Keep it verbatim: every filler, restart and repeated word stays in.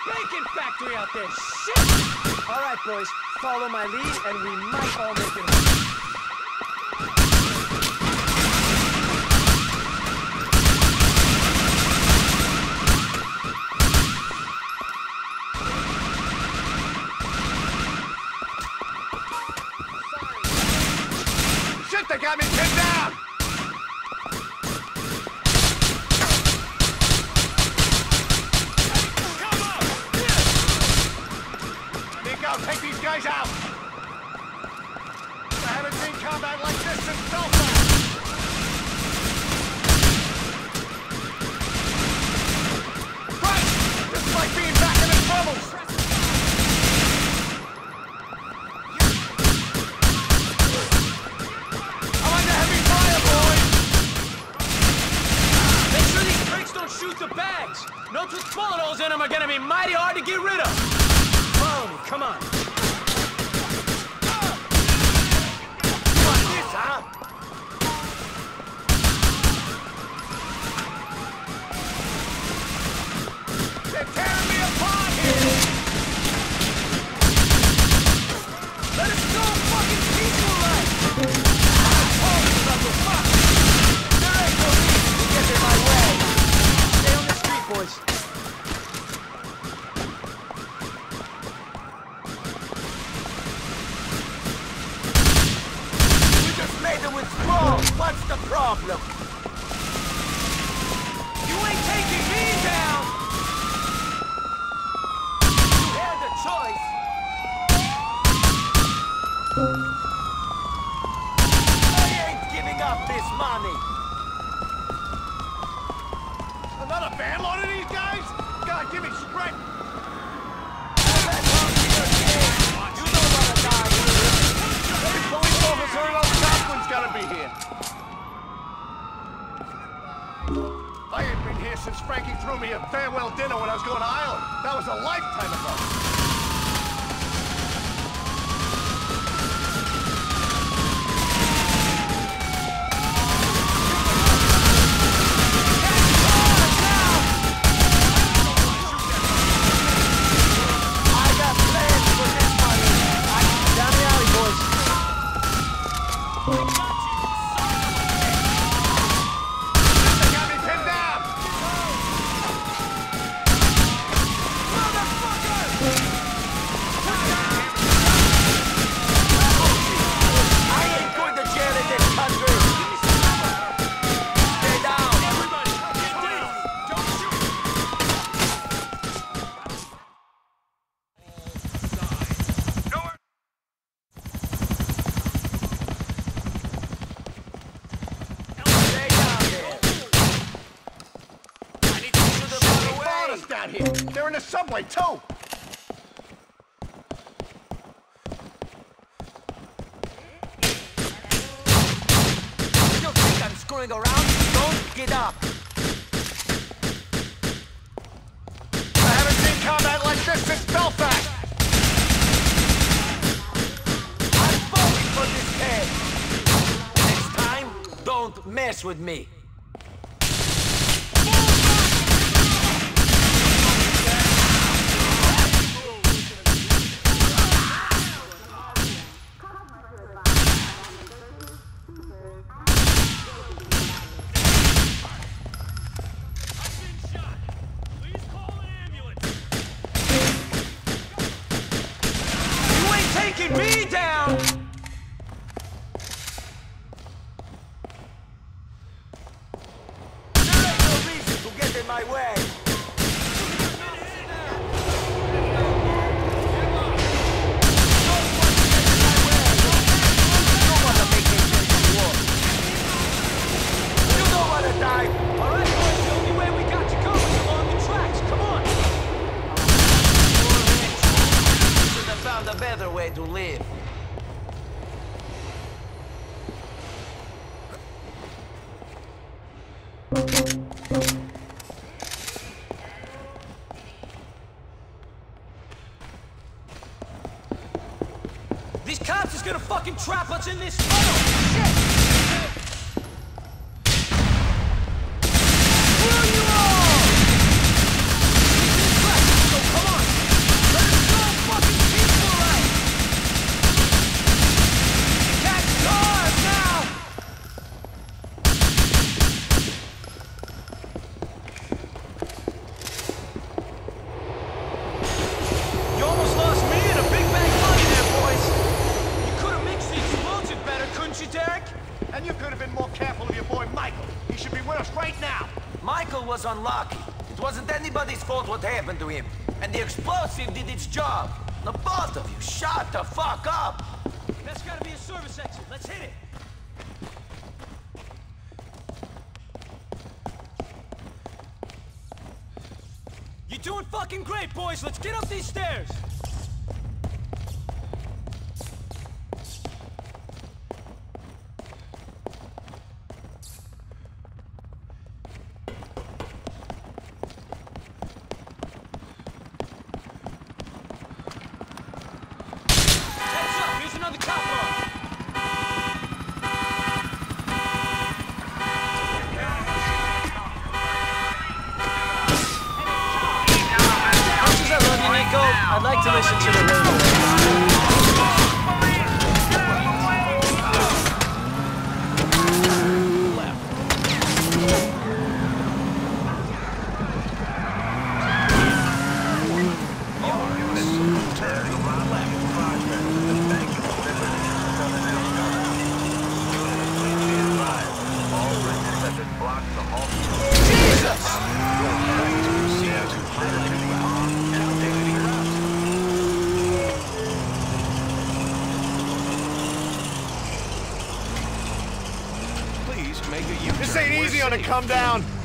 bacon factory out there. Shit! All right, boys. Follow my lead, and we might all make it. They got me pinned down! Come on! Nico, take these guys out! I haven't seen combat like this since Belfast! Right! This is like being back in the troubles! Shoot the bags! Notes with bullet holes in them are gonna be mighty hard to get rid of! Follow me, come on! You want this, huh? They're tearing me apart here! Let us go fucking peaceful life! Oh, fuck! There ain't no reason to get in my way! Boys. We just made them withdraw. What's the problem? You ain't taking me down! You had the choice. I ain't giving up this money. Another van load of these guys? God, give me strength! You know what a guy is. Every police officer in those top one's gotta be here. I ain't been here since Frankie threw me a farewell dinner when I was going to Ireland. That was a lifetime ago. Down here. They're in the subway, too! You think I'm screwing around? Don't get up! I haven't seen combat like this since Belfast! I'm voting for this head! Next time, don't mess with me! Taking me down! There ain't no reason to get in my way! You don't want to make me finish war. You don't want to die! Alright, boys, the only way we got to go is along the tracks. Come on! Should have found a better way to live. These cops is gonna fucking trap us in this tunnel! Shit! Screw you all! So come on! lucky. It wasn't anybody's fault what happened to him. And the explosive did its job. The both of you, shut the fuck up! That's gotta be a service exit. Let's hit it. You're doing fucking great, boys. Let's get up these stairs. Heads up, here's another cop car. I love you, Nico. I'd like to listen to the radio. This ain't easy on a come down.